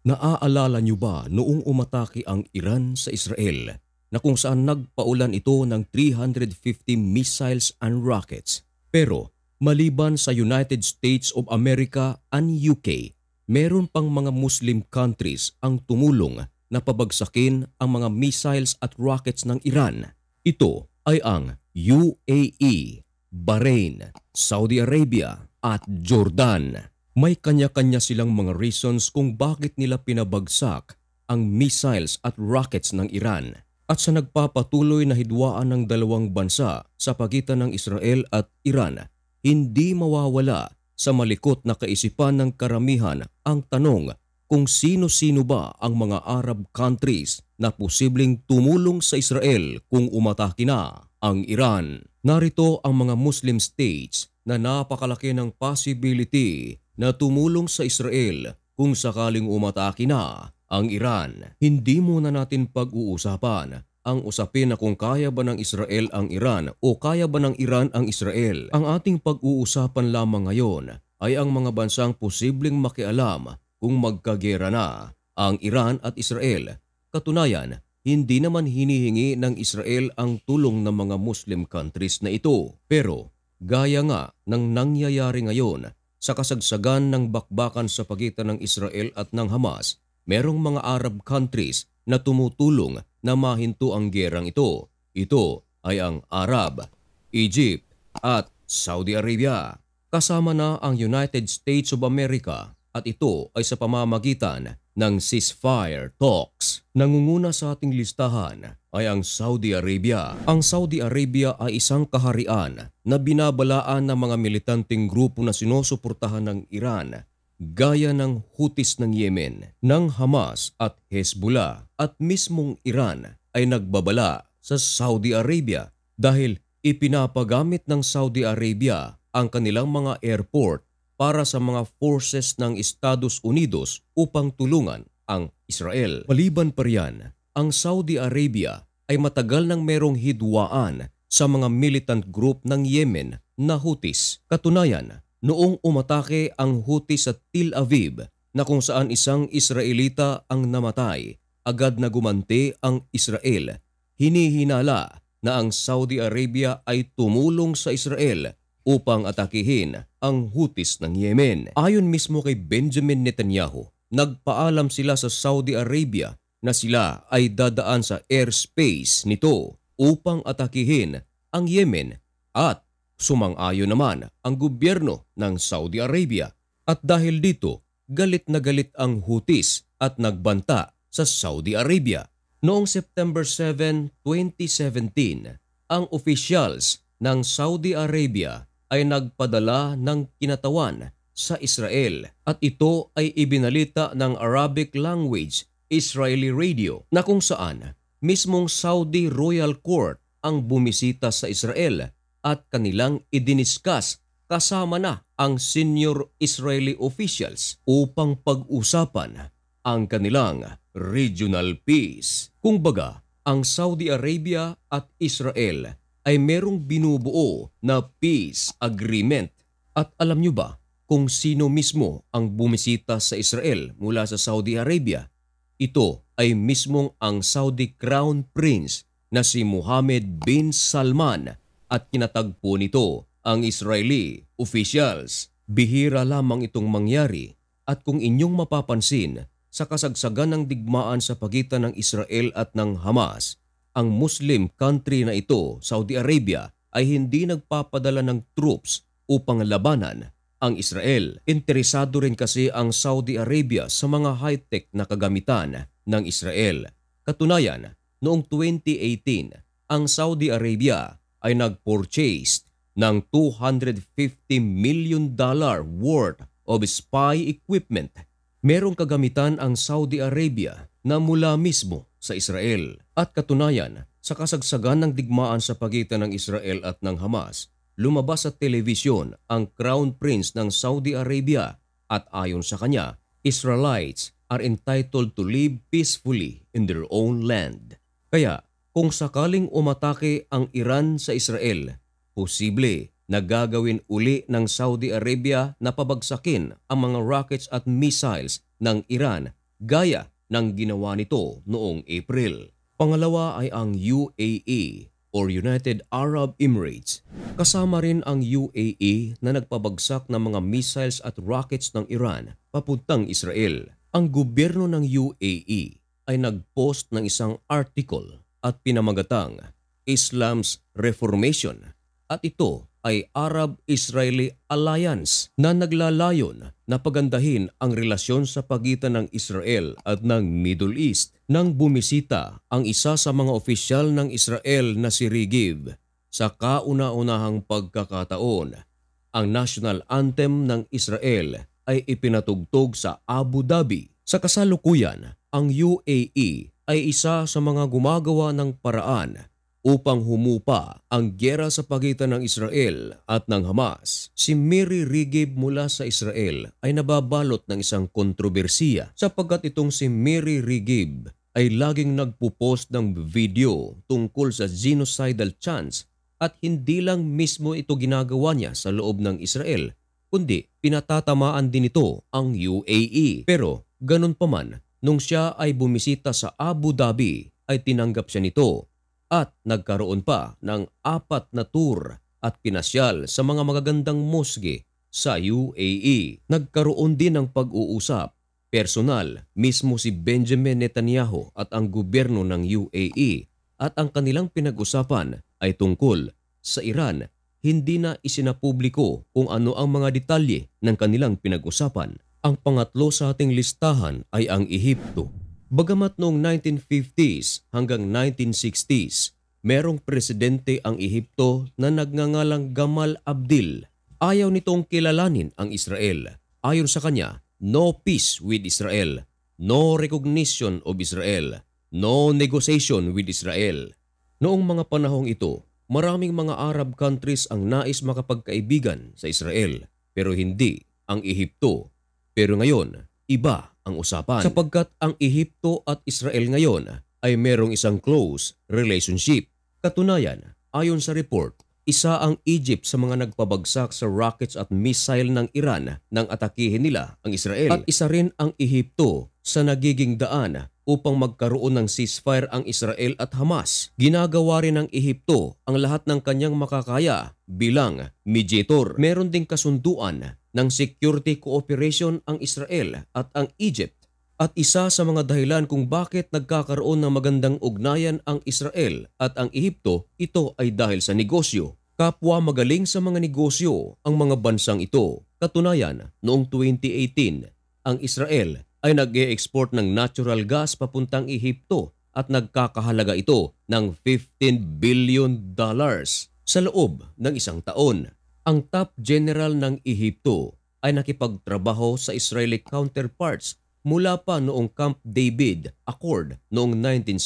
Naaalala niyo ba noong umatake ang Iran sa Israel na kung saan nagpaulan ito ng 350 missiles and rockets? Pero maliban sa United States of America and UK, meron pang mga Muslim countries ang tumulong na pabagsakin ang mga missiles at rockets ng Iran. Ito ay ang UAE, Bahrain, Saudi Arabia at Jordan. May kanya-kanya silang mga reasons kung bakit nila pinabagsak ang missiles at rockets ng Iran. At sa nagpapatuloy na hidwaan ng dalawang bansa sa pagitan ng Israel at Iran, hindi mawawala sa malikot na kaisipan ng karamihan ang tanong kung sino-sino ba ang mga Arab countries na posibleng tumulong sa Israel kung umatake na ang Iran. Narito ang mga Muslim states na napakalaki ng possibility na tumulong sa Israel kung sakaling umatake na ang Iran. Hindi muna natin pag-uusapan ang usapin na kung kaya ba ng Israel ang Iran o kaya ba ng Iran ang Israel. Ang ating pag-uusapan lamang ngayon ay ang mga bansang posibleng makialam kung magkagera na ang Iran at Israel. Katunayan, hindi naman hinihingi ng Israel ang tulong ng mga Muslim countries na ito. Pero gaya nga ng nangyayari ngayon, sa kasagsagan ng bakbakan sa pagitan ng Israel at ng Hamas, merong mga Arab countries na tumutulong na mahinto ang gerang ito. Ito ay ang Arab, Egypt at Saudi Arabia. Kasama na ang United States of America at ito ay sa pamamagitan ng ceasefire talks. Nangunguna sa ating listahan ay ang Saudi Arabia. Ang Saudi Arabia ay isang kaharian na binabalaan ng mga militanteng grupo na sinusuportahan ng Iran gaya ng Houthis ng Yemen, ng Hamas at Hezbollah, at mismong Iran ay nagbabala sa Saudi Arabia dahil ipinapagamit ng Saudi Arabia ang kanilang mga airport para sa mga forces ng Estados Unidos upang tulungan ang Israel. Maliban pa riyan, ang Saudi Arabia ay matagal nang merong hidwaan sa mga militant group ng Yemen na Houthis. Katunayan, noong umatake ang Houthis sa Tel Aviv na kung saan isang Israelita ang namatay, agad na gumanti ang Israel. Hinihinala na ang Saudi Arabia ay tumulong sa Israel upang atakihin ang Houthis ng Yemen. Ayon mismo kay Benjamin Netanyahu, nagpaalam sila sa Saudi Arabia na sila ay dadaan sa airspace nito upang atakihin ang Yemen at sumang-ayon naman ang gobyerno ng Saudi Arabia. At dahil dito, galit na galit ang Houthis at nagbanta sa Saudi Arabia. Noong September 7, 2017, ang officials ng Saudi Arabia ay nagpadala ng kinatawan sa Israel at ito ay ibinalita ng Arabic language Israeli radio na kung saan mismong Saudi Royal Court ang bumisita sa Israel at kanilang idiniskas kasama na ang senior Israeli officials upang pag-usapan ang kanilang regional peace. Kung baga, ang Saudi Arabia at Israel ay merong binubuo na peace agreement. At alam nyo ba kung sino mismo ang bumisita sa Israel mula sa Saudi Arabia? Ito ay mismong ang Saudi Crown Prince na si Mohammed bin Salman at kinatagpo nito ang Israeli officials. Bihira lamang itong mangyari at kung inyong mapapansin sa kasagsagan ng digmaan sa pagitan ng Israel at ng Hamas, ang Muslim country na ito, Saudi Arabia, ay hindi nagpapadala ng troops upang labanan ang Israel. Interesado rin kasi ang Saudi Arabia sa mga high-tech na kagamitan ng Israel. Katunayan, noong 2018, ang Saudi Arabia ay nag-purchase ng $250 million worth of spy equipment. Merong kagamitan ang Saudi Arabia na mula mismo sa Israel. At katunayan, sa kasagsagan ng digmaan sa pagitan ng Israel at ng Hamas, lumabas sa telebisyon ang Crown Prince ng Saudi Arabia at ayon sa kanya, Israelites are entitled to live peacefully in their own land. Kaya kung sakaling umatake ang Iran sa Israel, posible na gagawin uli ng Saudi Arabia na pabagsakin ang mga rockets at missiles ng Iran gaya ng ginawa nito noong April. Pangalawa ay ang UAE or United Arab Emirates. Kasama rin ang UAE na nagpabagsak ng mga missiles at rockets ng Iran papuntang Israel. Ang gobyerno ng UAE ay nagpost ng isang article at pinamagatang Islam's Reformation at ito ay Arab-Israeli Alliance na naglalayon na pagandahin ang relasyon sa pagitan ng Israel at ng Middle East. Nang bumisita ang isa sa mga opisyal ng Israel na si Regev sa kauna-unahang pagkakataon, ang national anthem ng Israel ay ipinatugtog sa Abu Dhabi. Sa kasalukuyan, ang UAE ay isa sa mga gumagawa ng paraan upang humupa ang giyera sa pagitan ng Israel at ng Hamas. Si Miri Regev mula sa Israel ay nababalot ng isang kontrobersiya sapagkat itong si Miri Regev ay laging nagpupost ng video tungkol sa genocidal chants at hindi lang mismo ito ginagawa niya sa loob ng Israel, kundi pinatatamaan din ito ang UAE. Pero ganun pa man, nung siya ay bumisita sa Abu Dhabi ay tinanggap siya nito at nagkaroon pa ng 4 na tour at pinasyal sa mga magagandang mosque sa UAE. Nagkaroon din ng pag-uusap personal mismo si Benjamin Netanyahu at ang gobyerno ng UAE at ang kanilang pinag-usapan ay tungkol sa Iran. Hindi na isinapubliko kung ano ang mga detalye ng kanilang pinag-usapan. Ang pangatlo sa ating listahan ay ang Ehipto. Bagamat noong 1950s hanggang 1960s, merong presidente ang Ehipto na nagngangalang Gamal Abdel. Ayaw nitong kilalanin ang Israel. Ayon sa kanya, no peace with Israel, no recognition of Israel, no negotiation with Israel. Noong mga panahong ito, maraming mga Arab countries ang nais makapagkaibigan sa Israel, pero hindi ang Ehipto. Pero ngayon, iba ang usapan sapagkat ang Ehipto at Israel ngayon ay merong isang close relationship. Katunayan, ayon sa report, isa ang Egypt sa mga nagpabagsak sa rockets at missile ng Iran nang atakihin nila ang Israel. At isa rin ang Ehipto sa nagiging daan upang magkaroon ng ceasefire ang Israel at Hamas. Ginagawa rin ng Ehipto ang lahat ng kanyang makakaya bilang mediator. Meron ding kasunduan ng security cooperation ang Israel at ang Egypt. At isa sa mga dahilan kung bakit nagkakaroon ng magandang ugnayan ang Israel at ang Ehipto, ito ay dahil sa negosyo. Kapwa magaling sa mga negosyo ang mga bansang ito. Katunayan, noong 2018, ang Israel ay nag-e-export ng natural gas papuntang Ehipto at nagkakahalaga ito ng $15 billion sa loob ng isang taon. Ang top general ng Ehipto ay nakipagtrabaho sa Israeli counterparts mula pa noong Camp David Accord noong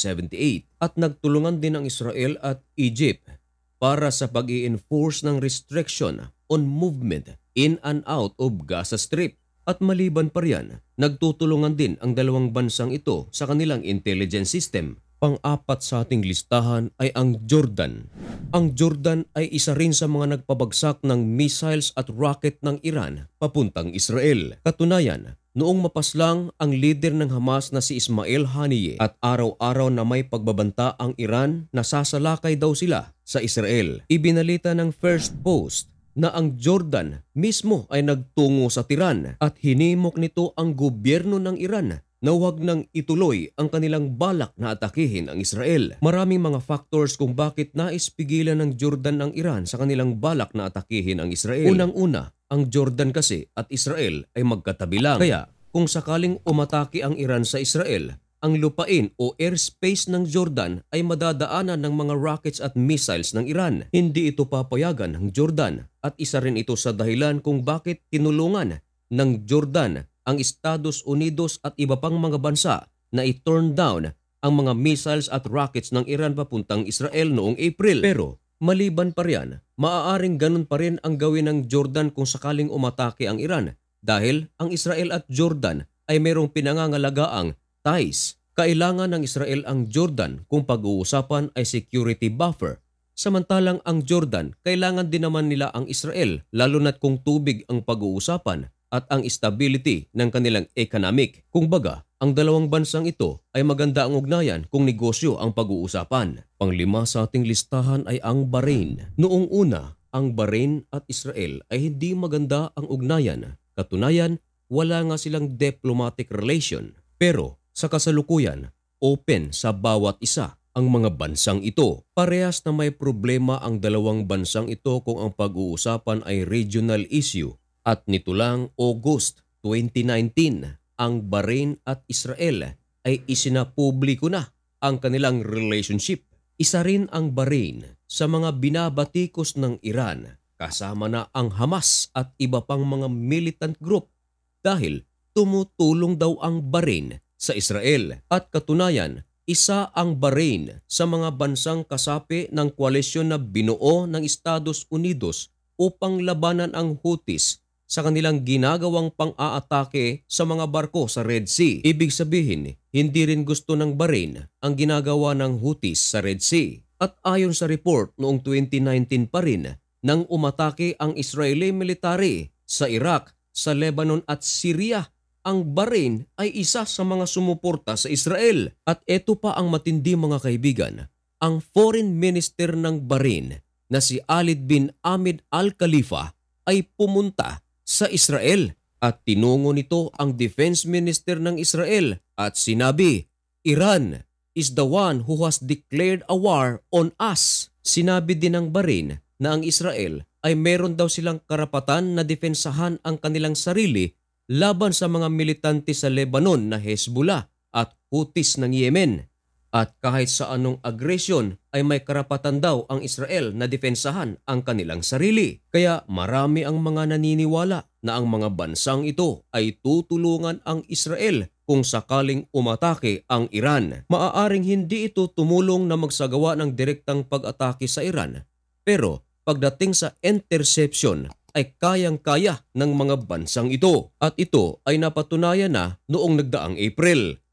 1978 at nagtulungan din ang Israel at Egypt para sa pag-i-enforce ng restriction on movement in and out of Gaza Strip. At maliban pa riyan, nagtutulungan din ang dalawang bansang ito sa kanilang intelligence system. Pang-apat sa ating listahan ay ang Jordan. Ang Jordan ay isa rin sa mga nagpabagsak ng missiles at rocket ng Iran papuntang Israel. Katunayan, noong mapaslang ang leader ng Hamas na si Ismail Haniyeh at araw-araw na may pagbabanta ang Iran na sasalakay daw sila sa Israel. Ibinalita ng First Post na ang Jordan mismo ay nagtungo sa Tehran at hinimok nito ang gobyerno ng Iran na huwag nang ituloy ang kanilang balak na atakihin ang Israel. Maraming mga factors kung bakit nais pigilan ng Jordan ang Iran sa kanilang balak na atakihin ang Israel. Unang-una, ang Jordan kasi at Israel ay magkatabi lang. Kaya kung sakaling umatake ang Iran sa Israel, ang lupain o airspace ng Jordan ay madadaanan ng mga rockets at missiles ng Iran. Hindi ito papayagan ng Jordan at isa rin ito sa dahilan kung bakit tinulungan ng Jordan ang Estados Unidos at iba pang mga bansa na i-turn down ang mga missiles at rockets ng Iran papuntang Israel noong April. Pero maliban pa riyan, maaaring ganun pa rin ang gawin ng Jordan kung sakaling umatake ang Iran dahil ang Israel at Jordan ay mayroong pinangangalagaang ties. Kailangan ng Israel ang Jordan kung pag-uusapan ay security buffer. Samantalang ang Jordan, kailangan din naman nila ang Israel lalo na't kung tubig ang pag-uusapan at ang stability ng kanilang economic. Kumbaga, ang dalawang bansang ito ay maganda ang ugnayan kung negosyo ang pag-uusapan. Panglima sa ating listahan ay ang Bahrain. Noong una, ang Bahrain at Israel ay hindi maganda ang ugnayan. Katunayan, wala nga silang diplomatic relation. Pero sa kasalukuyan, open sa bawat isa ang mga bansang ito. Parehas na may problema ang dalawang bansang ito kung ang pag-uusapan ay regional issue. At nito lang August 2019, ang Bahrain at Israel ay isinapubliko na ang kanilang relationship. Isa rin ang Bahrain sa mga binabatikos ng Iran, kasama na ang Hamas at iba pang mga militant group dahil tumutulong daw ang Bahrain sa Israel. At katunayan, isa ang Bahrain sa mga bansang kasapi ng koalisyon na binuo ng Estados Unidos upang labanan ang Houthis sa kanilang ginagawang pang-aatake sa mga barko sa Red Sea. Ibig sabihin, hindi rin gusto ng Bahrain ang ginagawa ng Houthis sa Red Sea. At ayon sa report noong 2019 pa rin, nang umatake ang Israeli military sa Iraq, sa Lebanon at Syria, ang Bahrain ay isa sa mga sumuporta sa Israel. At eto pa ang matindi mga kaibigan, ang Foreign Minister ng Bahrain na si Khalid bin Ahmed Al Khalifa ay pumunta sa Israel at tinungo nito ang Defense Minister ng Israel at sinabi, Iran is the one who has declared a war on us. Sinabi din ng Bahrain na ang Israel ay meron daw silang karapatan na defensahan ang kanilang sarili laban sa mga militante sa Lebanon na Hezbollah at Houthis ng Yemen. At kahit sa anong agresyon ay may karapatan daw ang Israel na defensahan ang kanilang sarili. Kaya marami ang mga naniniwala na ang mga bansang ito ay tutulungan ang Israel kung sakaling umatake ang Iran. Maaaring hindi ito tumulong na magsagawa ng direktang pag-atake sa Iran. Pero pagdating sa interception ay kayang-kaya ng mga bansang ito. At ito ay napatunayan na noong nagdaang April.